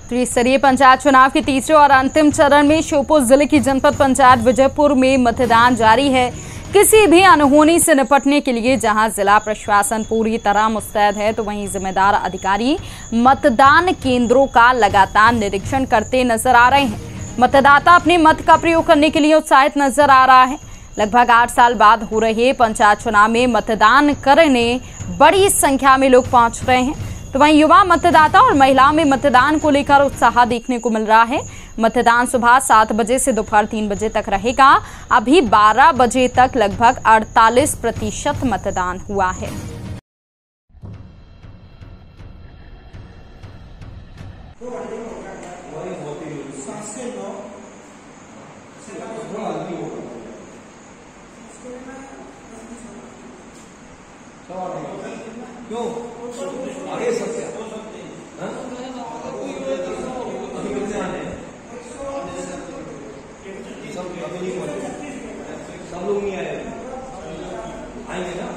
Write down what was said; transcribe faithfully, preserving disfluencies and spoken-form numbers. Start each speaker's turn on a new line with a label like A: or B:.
A: त्रिस्तरीय पंचायत चुनाव के तीसरे और अंतिम चरण में श्योपुर जिले की जनपद पंचायत विजयपुर में मतदान जारी है। किसी भी अनहोनी से निपटने के लिए जहां जिला प्रशासन पूरी तरह मुस्तैद है, तो वहीं जिम्मेदार अधिकारी मतदान केंद्रों का लगातार निरीक्षण करते नजर आ रहे हैं। मतदाता अपने मत का प्रयोग करने के लिए उत्साहित नजर आ रहा है। लगभग आठ साल बाद हो रहे पंचायत चुनाव में मतदान करने बड़ी संख्या में लोग पहुंच रहे हैं, तो वहीं युवा मतदाता और महिलाओं में मतदान को लेकर उत्साह देखने को मिल रहा है। मतदान सुबह सात बजे से दोपहर तीन बजे तक रहेगा। अभी बारह बजे तक लगभग अड़तालीस प्रतिशत मतदान हुआ है।
B: क्यों आगे सबसे सब अभी नहीं सब लोग नहीं आए आएंगे ना।